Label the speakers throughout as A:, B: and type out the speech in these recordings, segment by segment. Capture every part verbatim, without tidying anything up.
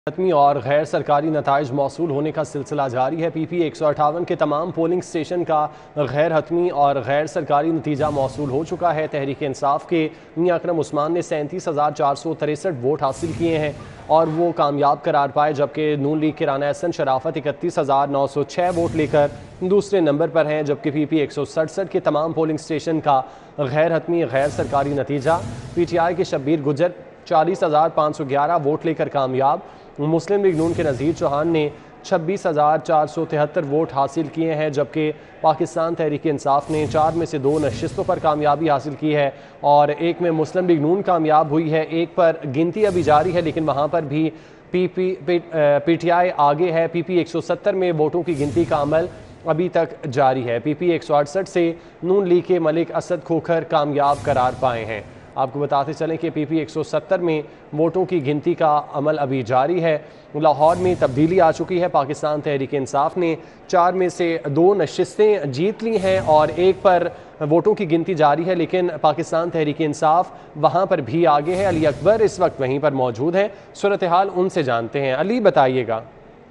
A: हतमी और गैर सरकारी नताइज मौसूल होने का सिलसिला जारी है। पी पी एक सौ अठावन के तमाम पोलिंग स्टेशन का गैर हतमी और गैर सरकारी नतीजा मौसूल हो चुका है। तहरीक इंसाफ के मियां अकरम उस्मान ने सैंतीस हज़ार चार सौ तिरसठ वोट हासिल किए हैं और वो कामयाब करार पाए, जबकि नून लीग के राना एहसन शराफत इकतीस हज़ार नौ सौ छः वोट लेकर दूसरे नंबर पर हैं, जबकि पी पी एक सौ सड़सठ के तमाम पोलिंग स्टेशन का गैर हतमी गैर सरकारी नतीजा पी टी आई के शब्बीर गुजर चालीस हज़ार पाँच सौ ग्यारह वोट लेकर कामयाब। मुस्लिम लीग नून के नज़ीर चौहान ने छब्बीस हज़ार चार सौ तिहत्तर वोट हासिल किए हैं, जबकि पाकिस्तान तहरीक इंसाफ ने चार में से दो नशिस्तों पर कामयाबी हासिल की है और एक में मुस्लिम लीग नून कामयाब हुई है। एक पर गिनती अभी जारी है, लेकिन वहाँ पर भी P P P T I आगे है। पी पी एक सौ सत्तर में वोटों की गिनती का अमल अभी तक जारी है। पी पी एक सौ अड़सठ से नून लीग के मलिक असद खोखर कामयाब करार पाए हैं। आपको बताते चलें कि पी पी एक सौ सत्तर में वोटों की गिनती का अमल अभी जारी है। लाहौर में तब्दीली आ चुकी है। पाकिस्तान तहरीक इंसाफ ने चार में से दो नशिस्तें जीत ली हैं और एक पर वोटों की गिनती जारी है, लेकिन पाकिस्तान तहरीक इंसाफ वहाँ पर भी आगे है। अली अकबर इस वक्त वहीं पर मौजूद हैं, सूरत हाल उनसे जानते हैं। अली, बताइएगा।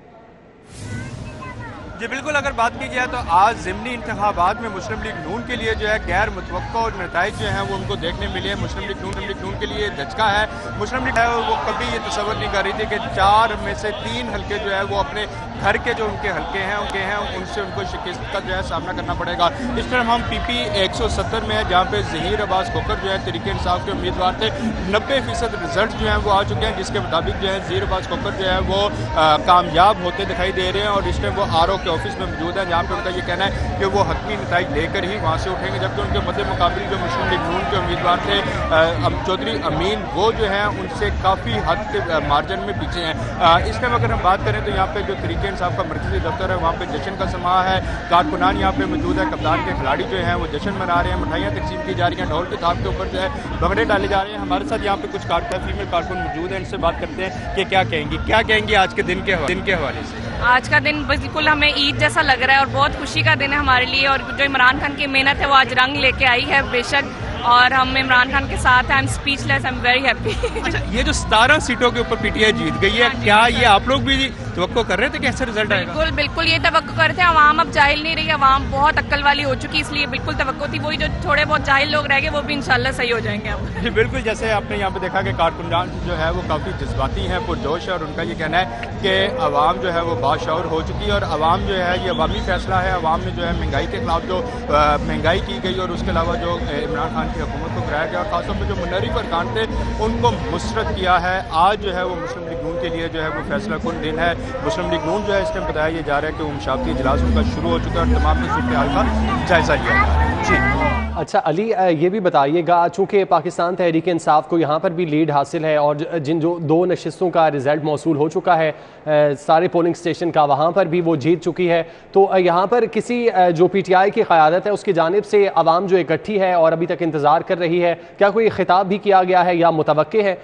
B: जी बिल्कुल, अगर बात की जाए तो आज ज़िमनी इंतखाबात में मुस्लिम लीग नून के लिए जो है गैर मुतवक्का और नताइज जो हैं वो उनको देखने मिले हैं। मुस्लिम लीग नून लीग नून के लिए धचका है। मुस्लिम लीग है वो कभी ये तसव्वुर नहीं कर रही थी कि चार में से तीन हल्के जो है वो अपने घर के जो उनके हल्के हैं उनके हैं उनसे उनको शिकस्त का जो है सामना करना पड़ेगा। इस तरह हम पी पी एक सौ सत्तर में है, जहाँ पे ज़हीर अब्बास खोखर जो है तहरीक इंसाफ के उम्मीदवार थे। नब्बे फीसद रिजल्ट जो है वो आ चुके हैं, जिसके मुताबिक जो है ज़हीर अब्बास खोखर जो है वो आ, कामयाब होते दिखाई दे रहे हैं और इस टाइम वो आर ओ के ऑफिस में मौजूद है, जहाँ पे उनका ये कहना है कि वो हतमी नताइज लेकर ही वहाँ से उठेंगे। जबकि उनके मध्य मुकाबले जो मुस्लिम लीग नून के उम्मीदवार थे चौधरी अमीन, वो जो है उनसे काफ़ी हद के मार्जिन में पीछे हैं। इस टाइम अगर हम बात करें तो यहाँ पे जो तहरीक इंसाफ का मरकजी दफ्तर है वहाँ पे जश्न का समा है। कारकुनान यहाँ पे मौजूद है, कप्तान के खिलाड़ी जो हैं वो जश्न मना रहे हैं, मिठाइयाँ तकसीम की जा रही हैं, ढोल के थाप के ऊपर जो है भंगड़े डाले जा रहे हैं। हमारे साथ यहाँ पे कुछ कारकुन फीमेल कारकुन मौजूद हैं, इनसे बात करते हैं कि क्या कहेंगी क्या कहेंगी आज के दिन के दिन के हवाले से।
C: आज का दिन बिल्कुल हमें ईद जैसा लग रहा है और बहुत खुशी का दिन है हमारे लिए, और जो इमरान खान की मेहनत है वो आज रंग लेके आई है बेशक, और हम इमरान खान के साथ हैं। I am speechless, I am very happy.
B: अच्छा, ये जो सतारह सीटों के ऊपर पीटीआई जीत गई है, क्या ये आप लोग भी तवक्को कर रहे थे कि ऐसा रिजल्ट आएगा?
C: बिल्कुल बिल्कुल ये तवक्को कर रहे थे। अवाम अब जाहिल नहीं रही, अवाम बहुत अक्ल वाली हो चुकी, इसलिए बिल्कुल तवक्को थी। वही जो थोड़े बहुत जाहिल लोग रह गए वो भी इंशाल्लाह सही हो जाएंगे अब।
B: जी बिल्कुल, जैसे आपने यहाँ पे देखा कि कारकुनान जो है वो काफ़ी जज्बाती हैं, पुरजोश है, और उनका ये कहना है कि अवाम जो है वो बाशऊर हो चुकी है और अवाम जो है ये अवामी फैसला है। अवाम ने जो है महंगाई के खिलाफ जो महंगाई की गई और उसके अलावा जो इमरान खान की हुकूमत को गिराया गया, खासतौर पर जो मुनर्रिफ अरकान थे उनको मुसरत किया है। आज जो है वो मुस्लिम लीग नून के लिए जो है वो फैसला कुन दिन है। मुस्लिम लीग नून जो है इस टाइम बताया ये जा रहा है कि वो मुशावरती इजलास उनका शुरू हो चुका है और तमाम सूरत हाल का जायजा लिया जा रहा है। जी
A: अच्छा अली, ये भी बताइएगा, चूँकि पाकिस्तान तहरीक इंसाफ को यहाँ पर भी लीड हासिल है और जिन जो दो नशिस्तों का रिज़ल्ट मौसूल हो चुका है सारे पोलिंग स्टेशन का, वहाँ पर भी वो जीत चुकी है, तो यहाँ पर किसी जो पी टी आई की क़यादत है उसकी जानिब से आवाम जो इकट्ठी है और अभी तक इंतज़ार कर रही है, क्या कोई खिताब भी किया गया है या मुतवक्के है?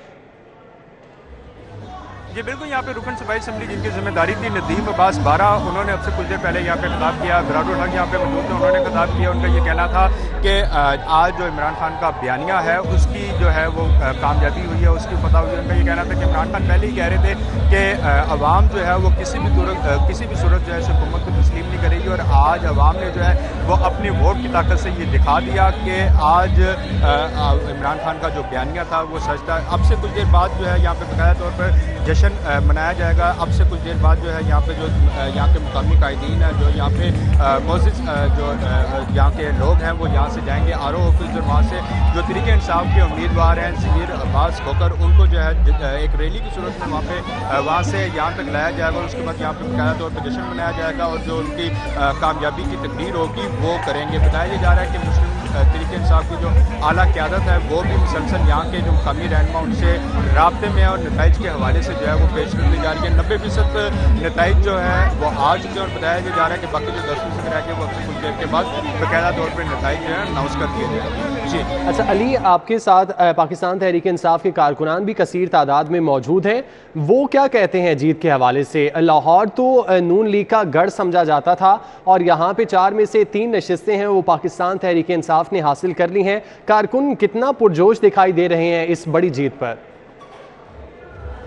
B: जी बिल्कुल, यहाँ पे रुकन सूबाई असम्बली जिनकी जिम्मेदारी थी नदीम अब्बास बारा, उन्होंने अब से कुछ देर पहले यहाँ पे खिताब किया। बिरादुल हक यहाँ पे मौजूद थे, उन्होंने खिताब किया। उनका ये कहना था कि आज जो इमरान खान का बयानिया है उसकी जो है वो कामयाबी हुई है, उसकी फतह हुई है। उनका ये कहना था कि इमरान खान पहले ही कह रहे थे कि अवाम जो है वो किसी भी सूरत किसी भी सूरत जो है हुकूमत को तस्लीम नहीं करेगी, और आज अवाम ने जो है वो अपने वोट की ताकत से ये दिखा दिया कि आज इमरान खान का जो बयानिया था वो सच था। अब से कुछ देर बाद जो है यहाँ पे बकाया तौर पर जश्न मनाया जाएगा। अब से कुछ देर बाद जो है यहाँ पे जो यहाँ के मुकामी कायदीन है, जो यहाँ पे मोजिस जो यहाँ के लोग हैं वो यहाँ से जाएंगे आर ओ ऑफिस, और वहाँ से जो तहरीक इंसाफ के उम्मीदवार हैं ज़हीर अब्बास खोखर, उनको जो है एक रैली की सूरत में वहाँ पे वहाँ से यहाँ तक लाया जाएगा और उसके बाद यहाँ पे बकाया तौर पर जश्न मनाया जाएगा और जो उनकी कामयाबी की तकरीर होगी वो करेंगे। बताया जा रहा है कि मुस्लिम तहरीक इंसाफ की जो आला क़यादत है वो भी मुसलसल यहाँ के जो मुकामी रहनुमा उनसे राब्ते में और नताइज के हवाले से जो है वो पेश करती जा रही है। नब्बे फीसद नताइज जो है वो आ चुके हैं और बताया जा रहा है कि बाकी जो दस फीसद रह गए वो अब कुछ देर के बाद बाकायदा तौर पर नताइज जो है अनाउंस कर दिए जाएंगे। जी
A: अच्छा अली, आपके साथ पाकिस्तान तहरीक इंसाफ के कारकुनान भी कसीर तादाद में मौजूद हैं, वो क्या कहते हैं जीत के हवाले से? लाहौर तो नून लीग का गढ़ समझा जाता था और यहाँ पे चार में से तीन नशिस्तें हैं वो पाकिस्तान तहरीक इंसाफ ने हासिल कर ली हैं। कारकुन कितना पुरजोश दिखाई दे रहे हैं इस बड़ी जीत पर?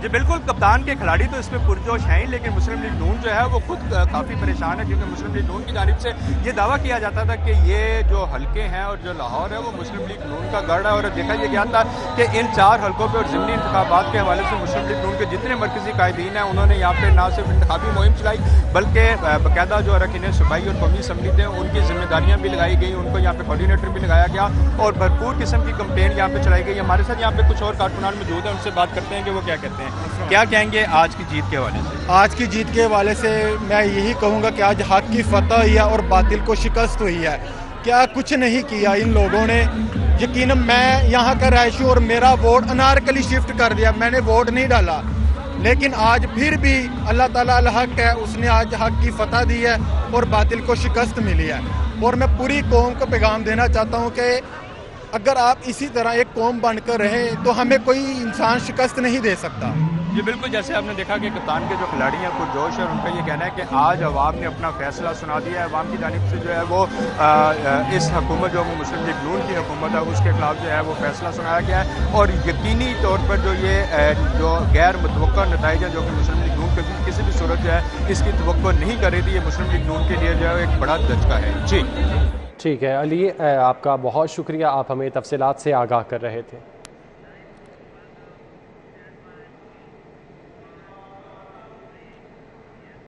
B: जी बिल्कुल, कप्तान के खिलाड़ी तो इसमें पुरजोश हैं ही, लेकिन मुस्लिम लीग नून जो है वो खुद काफ़ी परेशान है, क्योंकि मुस्लिम लीग नून की जानिब से ये दावा किया जाता था कि ये जो हल्के हैं और जो लाहौर है वो मुस्लिम लीग नून का गढ़ है। और देखा यह गया था कि इन चार हल्कों पर और ज़िमनी इंतखाबात के हवाले से मुस्लिम लीग नून के जितने मरकजी कायदीन हैं उन्होंने यहाँ पर ना सिर्फ इंतखाबी मुहिम चलाई, बल्कि बाकायदा जो अरकान सूबाई और कौमी असम्बली थे उनकी जिम्मेदारियाँ भी लगाई गई, उनको यहाँ पे कोऑर्डिनेटर भी लगाया गया और भरपूर किस्म की कंपेन यहाँ पे चलाई गई। हमारे साथ यहाँ पे कुछ और कारकुनान मौजूद हैं, उनसे बात करते हैं कि वो क्या कहते हैं। क्या कहेंगे आज की जीत के हवाले से?
D: आज की जीत के हवाले से मैं यही कहूँगा कि आज हक की फतह हुई है और बातिल को शिकस्त हुई है। क्या कुछ नहीं किया इन लोगों ने। यकीनन मैं यहाँ का रहायशी और मेरा वोट अनारकली शिफ्ट कर दिया, मैंने वोट नहीं डाला, लेकिन आज फिर भी अल्लाह ताला अल हक है, उसने आज हक की फतह दी है और बातिल को शिकस्त मिली है। और मैं पूरी कौम को पैगाम देना चाहता हूँ कि अगर आप इसी तरह एक कौम बनकर रहें तो हमें कोई इंसान शिकस्त नहीं दे सकता।
B: जी बिल्कुल, जैसे आपने देखा कि कप्तान के जो खिलाड़ी हैं पुरजोश है, उनका ये कहना है कि आज अवाम ने अपना फैसला सुना दिया है। अवाम की जानिब से जो है वो आ, इस हुकूमत जो मुस्लिम लीग नून की हुकूमत है उसके खिलाफ जो है वो फैसला सुनाया गया है और यकीनी तौर पर जो ये जो गैर मुतवक्का नताइज है जो कि मुस्लिम लीग नून कभी किसी भी सूरत जो है इसकी तवक्को नहीं कर रही थी, ये मुस्लिम लीग नून के लिए जो है एक बड़ा दचका है। जी
A: ठीक है अली, आपका बहुत शुक्रिया, आप हमें तफसीलात से आगाह कर रहे थे।